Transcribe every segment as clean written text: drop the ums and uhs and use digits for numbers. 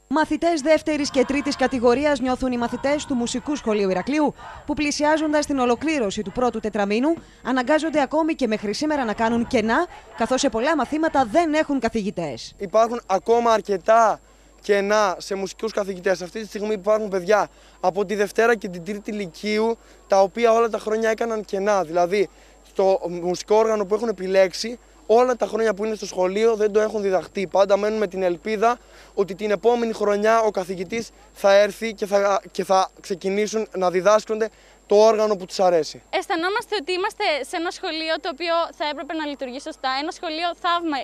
Μαθητές δεύτερης και τρίτης κατηγορίας νιώθουν οι μαθητές του Μουσικού Σχολείου Ηρακλείου, που πλησιάζοντας την ολοκλήρωση του πρώτου τετραμήνου, αναγκάζονται ακόμη και μέχρι σήμερα να κάνουν κενά, καθώς σε πολλά μαθήματα δεν έχουν καθηγητές. Υπάρχουν ακόμα αρκετά κενά σε μουσικούς καθηγητές. Αυτή τη στιγμή υπάρχουν παιδιά από τη Δευτέρα και την Τρίτη Λυκείου, τα οποία όλα τα χρόνια έκαναν κενά. Δηλαδή, στο μουσικό όργανο που έχουν επιλέξει, όλα τα χρόνια που είναι στο σχολείο δεν το έχουν διδαχτεί. Πάντα μένουν με την ελπίδα ότι την επόμενη χρονιά ο καθηγητής θα έρθει και θα ξεκινήσουν να διδάσκονται το όργανο που τους αρέσει. Αισθανόμαστε ότι είμαστε σε ένα σχολείο το οποίο θα έπρεπε να λειτουργεί σωστά. Ένα σχολείο θαύμα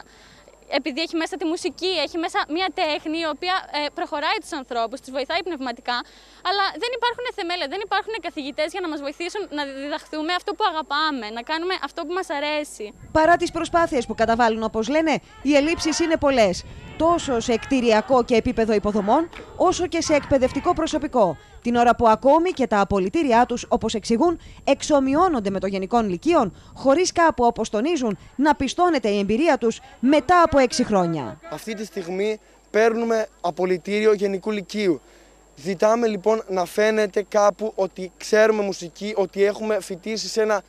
επειδή έχει μέσα τη μουσική, έχει μέσα μια τέχνη η οποία προχωράει τους ανθρώπους, τους βοηθάει πνευματικά, αλλά δεν υπάρχουν θεμέλια, δεν υπάρχουν καθηγητές για να μας βοηθήσουν να διδαχθούμε αυτό που αγαπάμε, να κάνουμε αυτό που μας αρέσει. Παρά τις προσπάθειες που καταβάλουν, όπως λένε, οι ελλείψεις είναι πολλές, τόσο σε κτηριακό και επίπεδο υποδομών, όσο και σε εκπαιδευτικό προσωπικό. Την ώρα που ακόμη και τα απολυτήριά τους, όπως εξηγούν, εξομοιώνονται με το γενικών λυκείων, χωρίς κάπου, όπως τονίζουν, να πιστώνεται η εμπειρία τους μετά από 6 χρόνια. Αυτή τη στιγμή παίρνουμε απολυτήριο γενικού λυκείου. Ζητάμε λοιπόν να φαίνεται κάπου ότι ξέρουμε μουσική, ότι έχουμε φοιτήσει σε ένα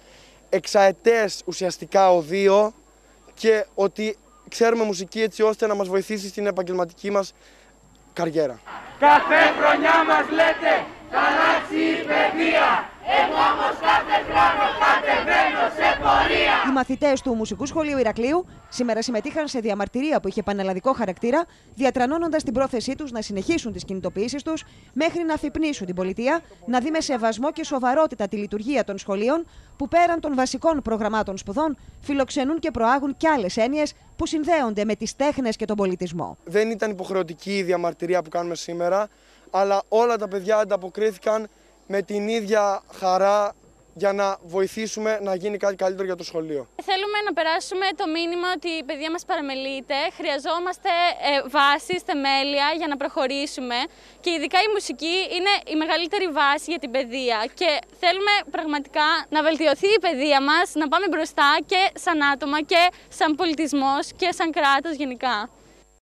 εξαετές ουσιαστικά οδείο και ότι ξέρουμε μουσική έτσι ώστε να μας βοηθήσει στην επαγγελματική μας καριέρα. Κάθε χρονιά μας λέτε θα αλλάξει η παιδεία, εγώ όμως κάθε χρόνο κατεβαίνω σε πορεία. Οι μαθητές του Μουσικού Σχολείου Ηρακλείου σήμερα συμμετείχαν σε διαμαρτυρία που είχε πανελλαδικό χαρακτήρα, διατρανώνοντας την πρόθεσή τους να συνεχίσουν τις κινητοποιήσεις τους μέχρι να αφυπνίσουν την πολιτεία να δει με σεβασμό και σοβαρότητα τη λειτουργία των σχολείων που πέραν των βασικών προγραμμάτων σπουδών φιλοξενούν και προάγουν κι άλλες έννοιες που συνδέονται με τις τέχνες και τον πολιτισμό. Δεν ήταν υποχρεωτική η διαμαρτυρία που κάνουμε σήμερα, αλλά όλα τα παιδιά ανταποκρίθηκαν με την ίδια χαρά για να βοηθήσουμε να γίνει κάτι καλύτερο για το σχολείο. Θέλουμε να περάσουμε το μήνυμα ότι η παιδεία μας παραμελείται, χρειαζόμαστε βάσεις, θεμέλια για να προχωρήσουμε και ειδικά η μουσική είναι η μεγαλύτερη βάση για την παιδεία και θέλουμε πραγματικά να βελτιωθεί η παιδεία μας, να πάμε μπροστά και σαν άτομα και σαν πολιτισμός και σαν κράτος γενικά.